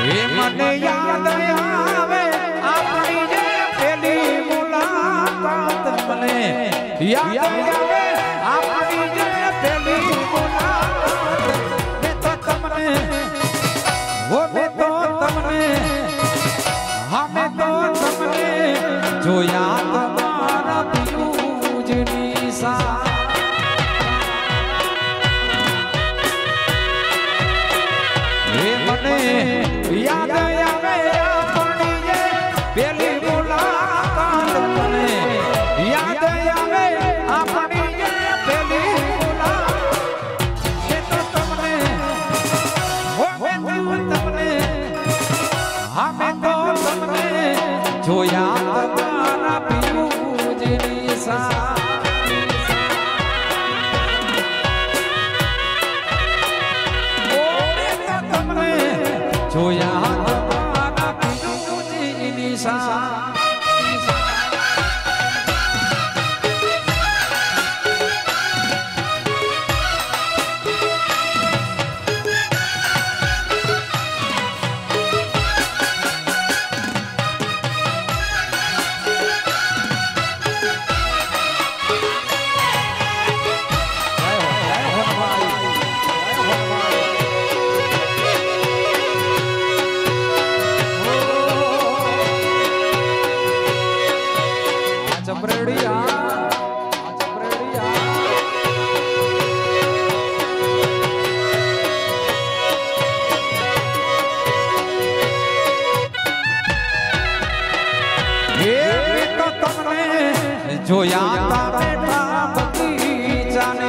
એ મને યાદ આવે આપણી જે પેલી મુલાકાત મને યાદ આવે આપણી જે પેલી મુલાકાત મેં તો તમને હા મેં તો તમને જોયા તમારા પિયુજની સા મને યાદ આવે આપણી જે પેલી મુલાકાત મને યાદ આવે આપણી જે પેલી મુલાકાત એ તો તમને તમને હા મેં તો તમને જોયા તમારા પિયુજની સા જોયા તમારા પિયુજની સા જોયા બેઠા બગીચાને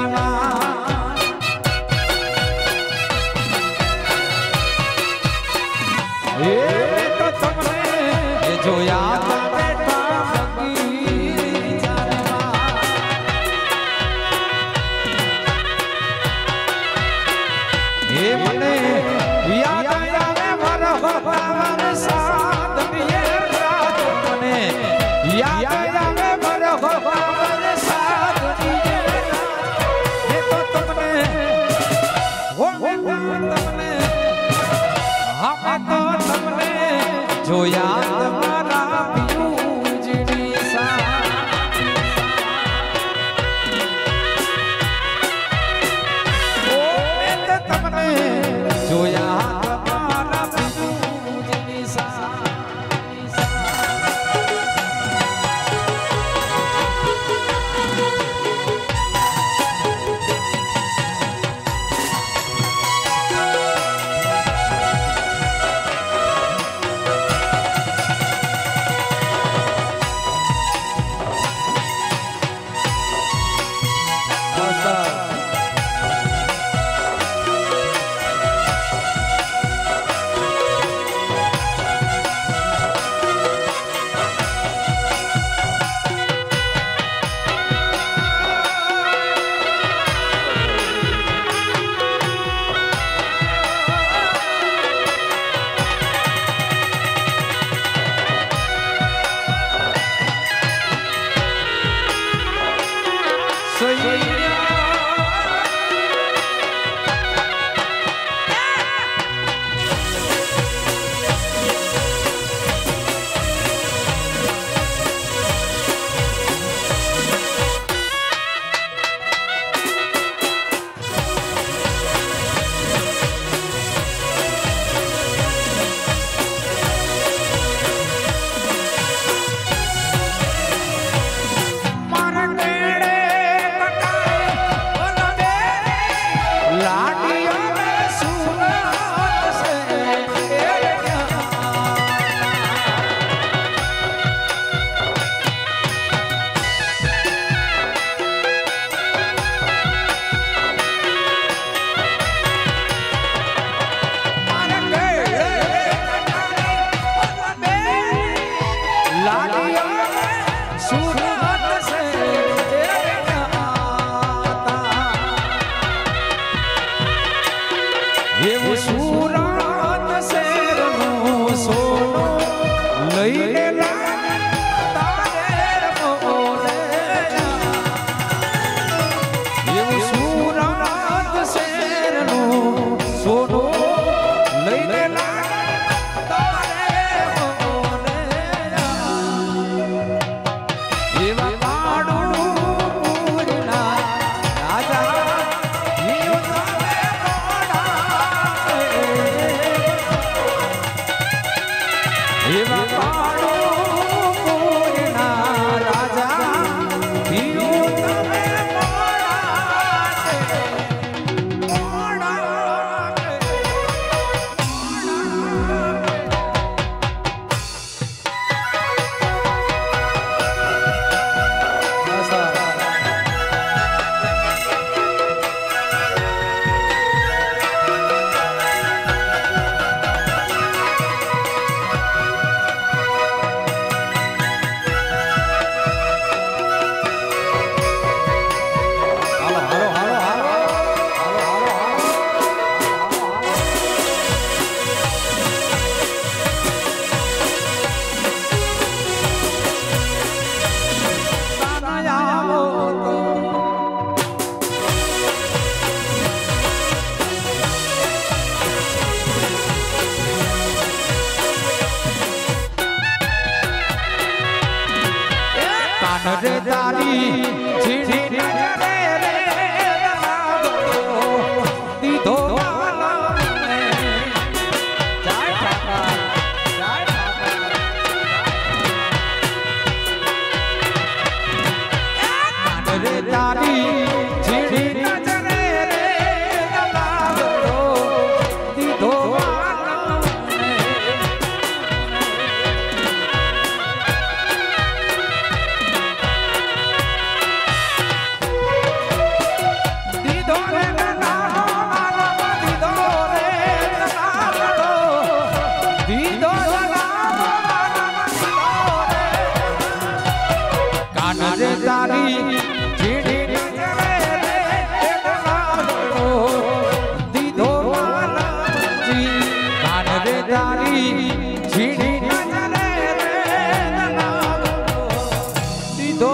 એ તો તમને જોયા બેઠા બગીચાને એ મને યાદ આવે મારા બાબા સાથ દિયે રાત મને યાદ આવે ભગવાન સાથ દિયે એ તો તમને તમને હા તો તમને જોયા તમારા પિયુજની સા ઓ મેં તો તમને જોયા તમારા પિયુજની સા તારી ઝીણી નજરે રે દીધો વાલાને જય ઠાકર જય ઠાકર રે તારી ઝીણી નજરે રે દીધો તારી ઝીણી નજરે રે દીધો વાલાજી કાન રે તારી ઝીણી નજરે રે દીધો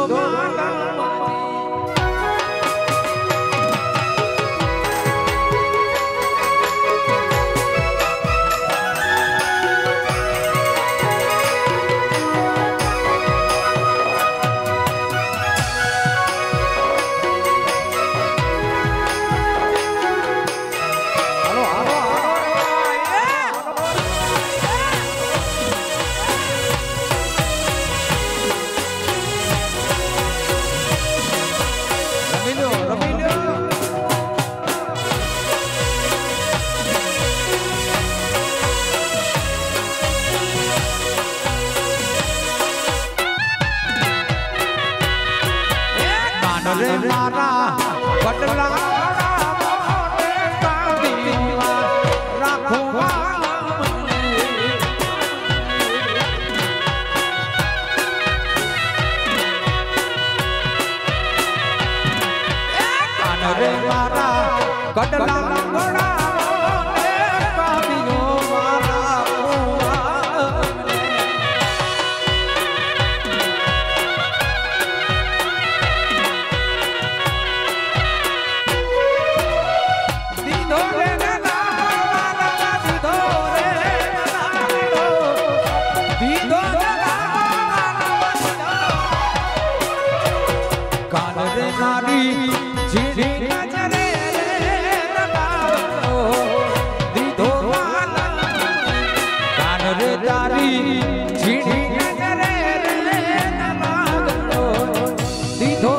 રે મારા બદલા રાખો રે મારા કડલા ગોળા મારી ઝીણી નજરે દીધો કાન રે તારી ઝીણી નજરે દીધો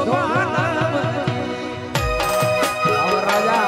રાજા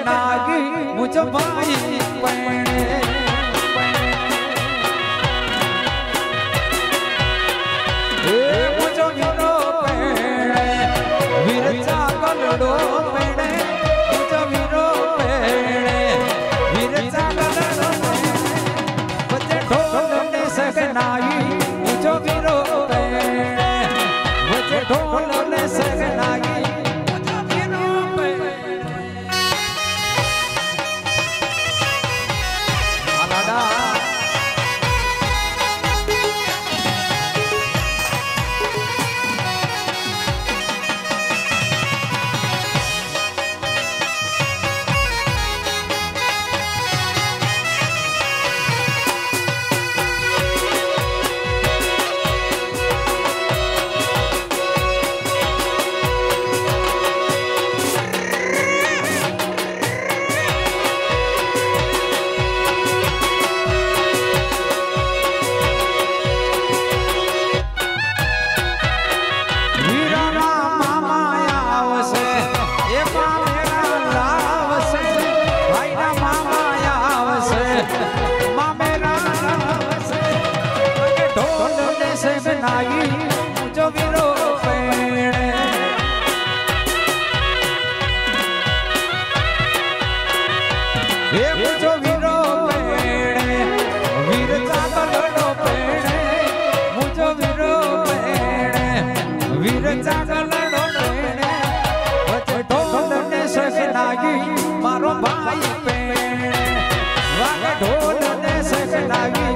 सगनागी मुझ भाई पेणे मुझो वीरो पेणे वीर चागलडो पेणे मुझो वीरो पेणे वीर चागलडो बजे ढोल ने सगनागी मुझो वीरो पेणे बजे ढोल ने सगनागी मुझो वीरो पेणे मुझो वीरो पेणे वीर चागलडो पेणे मुझो वीरो पेणे वीर चागलडो पेणे बजे ढोल ने सगनागी मारो भाई पेणे वागे ढोल ने सगनागी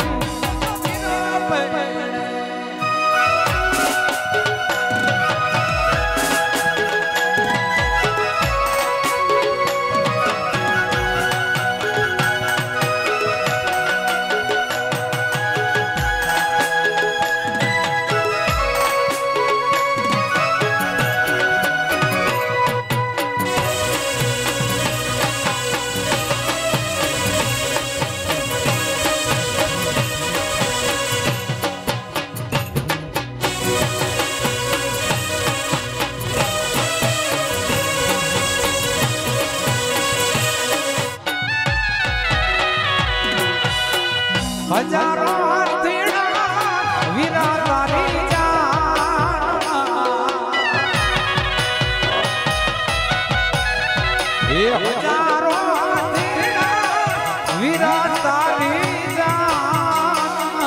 हजारों हथेड़ा वीरा तारी जान हजारों हथेड़ा वीरा तारी जान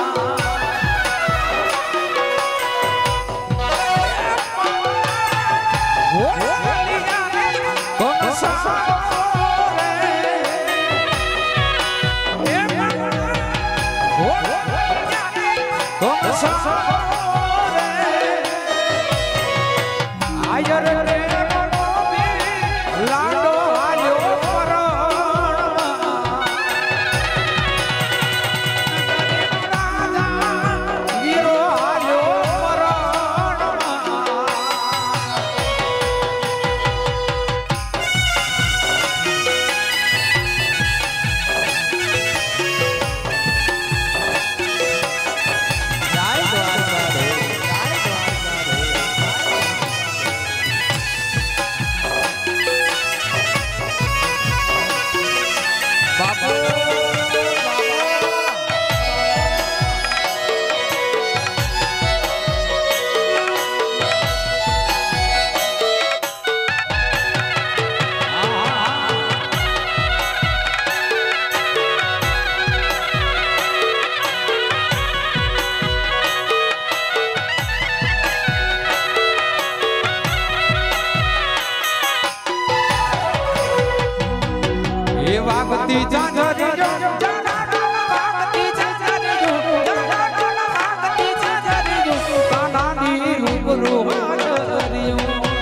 कौन सा आयर रे लाडो आयो राजा वीरो आयो वागती जाजरियो वागती जाजरियो वागती जाजरियो कानानी रूबरू हाजरियो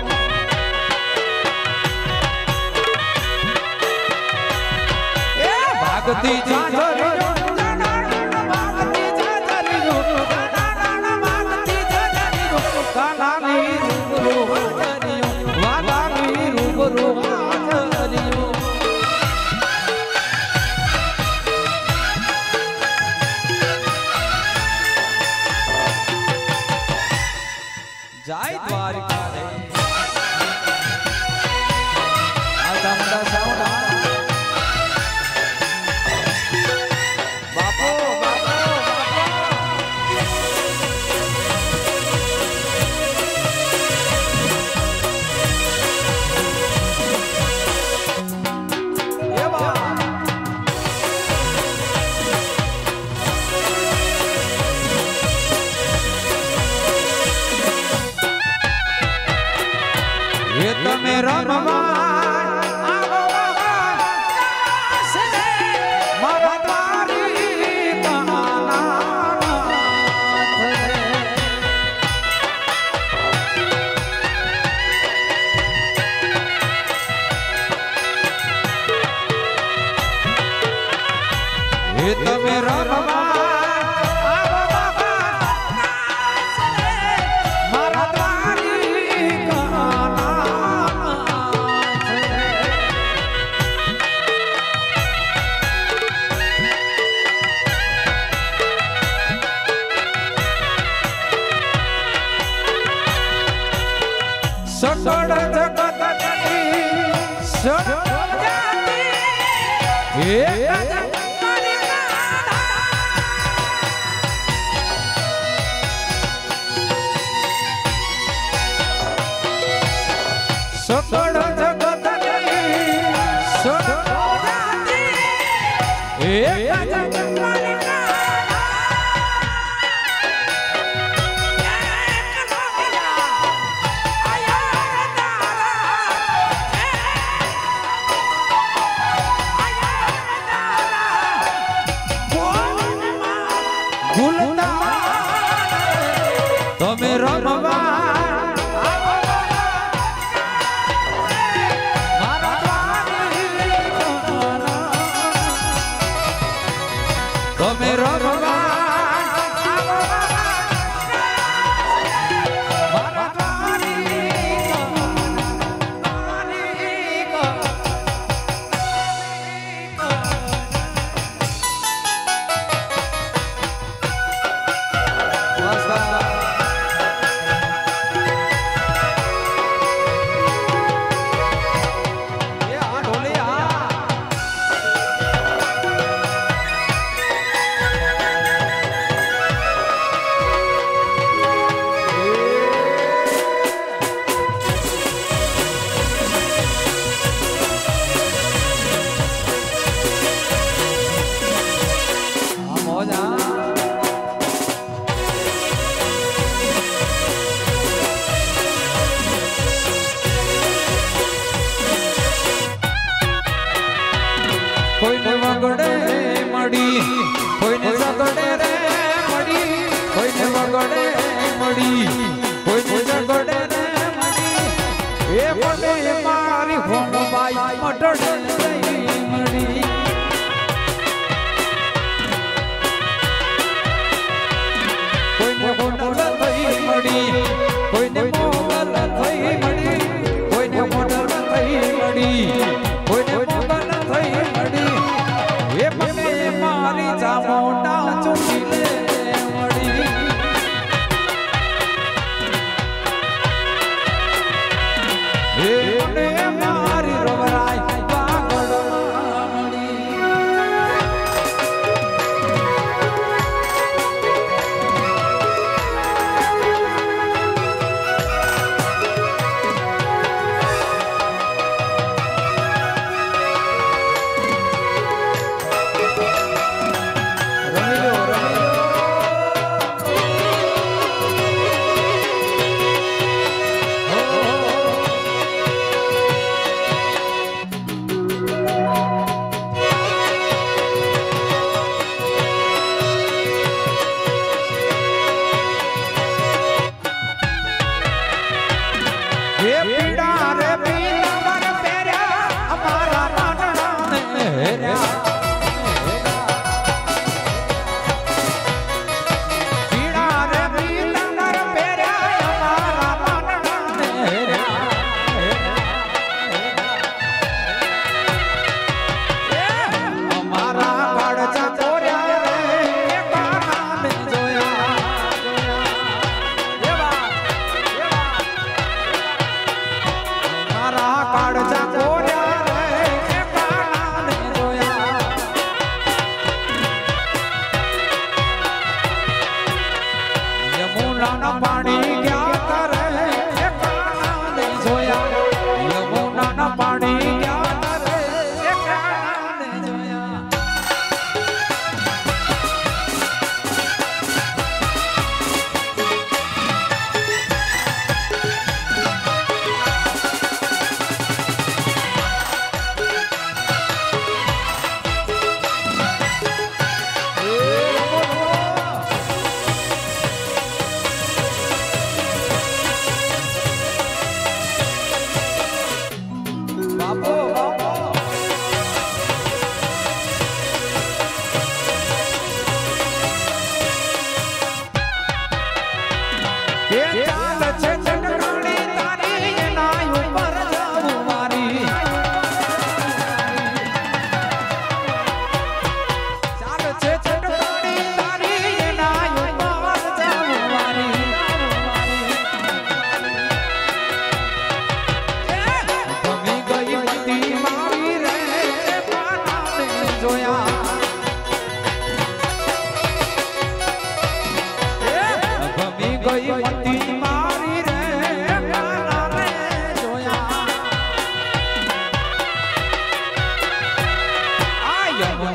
वागती जाजरियो वागती जाजरियो वागती जाजरियो कानानी रूबरू हाजरियो वालानी रूबरू हाजरियो जय द्वारिका। એ તમે રમવા આવો બાબા મારા દ્વારિકાના સકળ જગતની સર્વજાતિ સકળ જગતની સર્વજાતિ તમે રમવા તમે રમવા કોઈને વગડે મળી કોઈને ઝગડે રે મળી કોઈને વગડે મળી કોઈને ઝગડે રે મળી એ પડે મારી હોમબાઈ મટડે મળી કોઈને હોટલ થઈ મળી કોઈને મોગલ થઈ મળી કોઈને હોટલ થઈ મળી કોઈને મોગલ થઈ મળી એ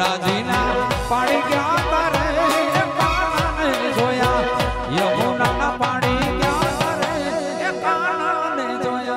यमुना जीना पानी क्या करे काना ने जोया यमुना ना पानी क्या करे काना ने जोया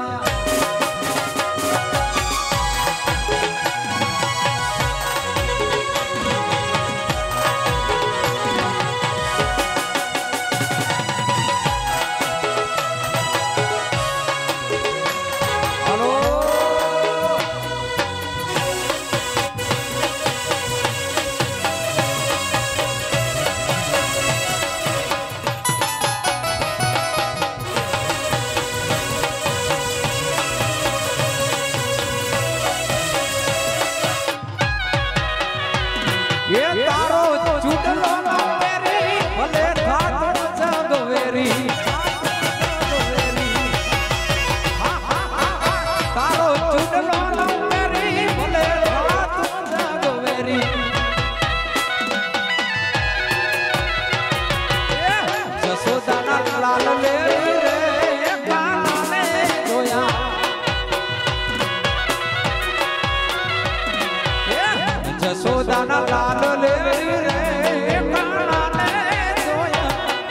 ये तारो चुटलो ना मेरी भले थात जगवेरी तारो चुटलो ना मेरी भले थात जगवेरी जसोदा ना लाल ले रे काना ने जोया जसोदा ना लाल ले रे काना ने जोया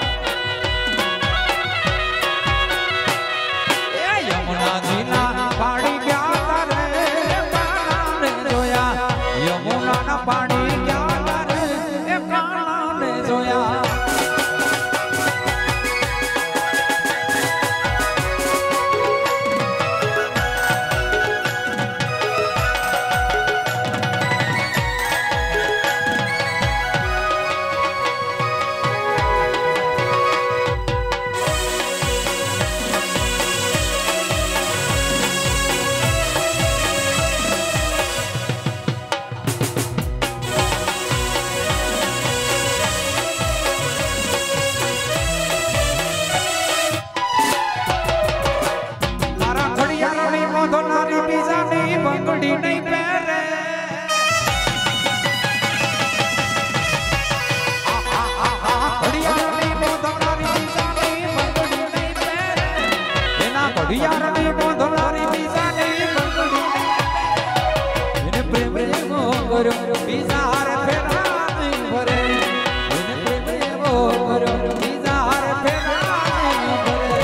यमुना जीना पानी क्या करे काना ने जोया यमुना ना पानी क्या करे काना ने जोया नारी बीजानी बंगड़ी नहीं पहरे घड़ियाली मोदनारी बीजानी बंगड़ी नहीं पहरे एना घड़ियाली मोदनारी बीजानी बंगड़ी इन प्रेम वो करो बीजार फेरा नहीं भरे इन प्रेम वो करो बीजार फेरा नहीं भरे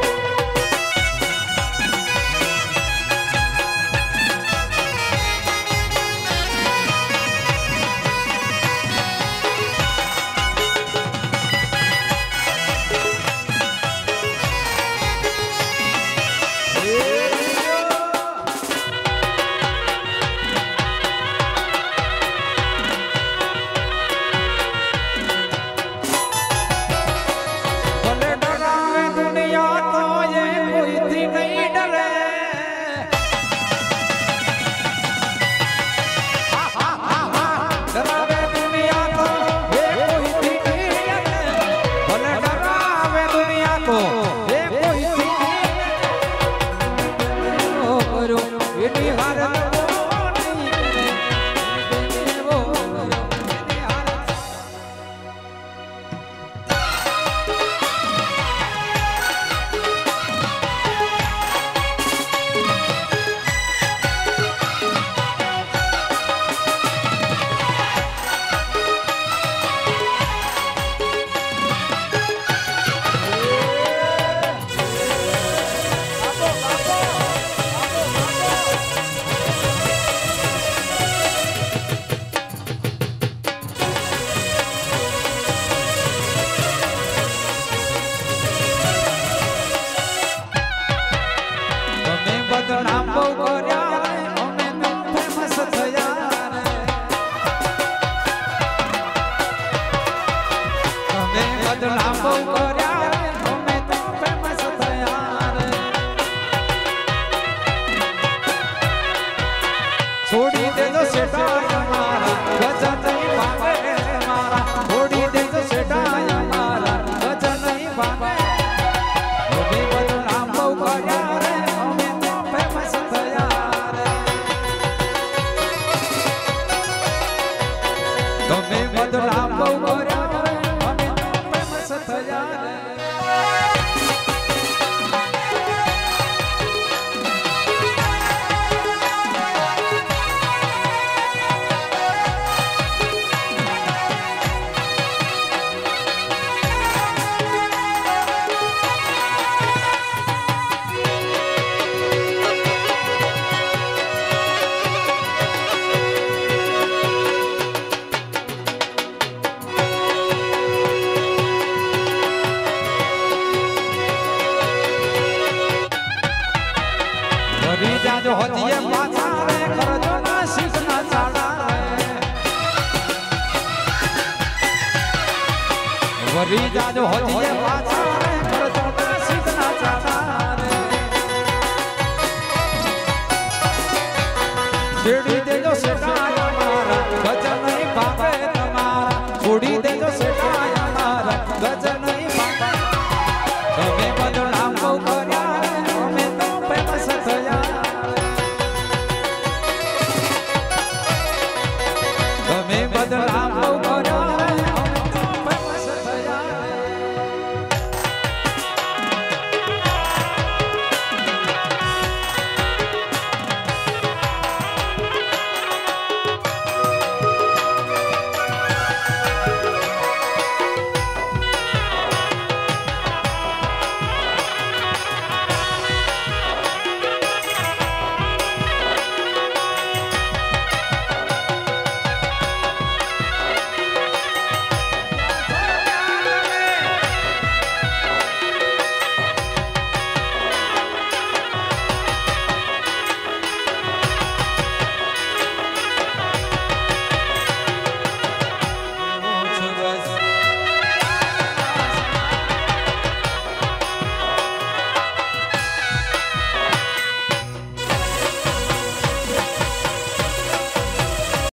छोड़ी दे दो सेठाया मारा गजा नहीं पावे मारा छोड़ी दे दो सेठाया मारा गजा नहीं पावे हमें बदनाम बहु कर्या रे हमें तो फेमस थया रे हमें बदनाम बहु कर्या रे हमें तो फेमस थया रे આવી જાજો હોજીએ પાછા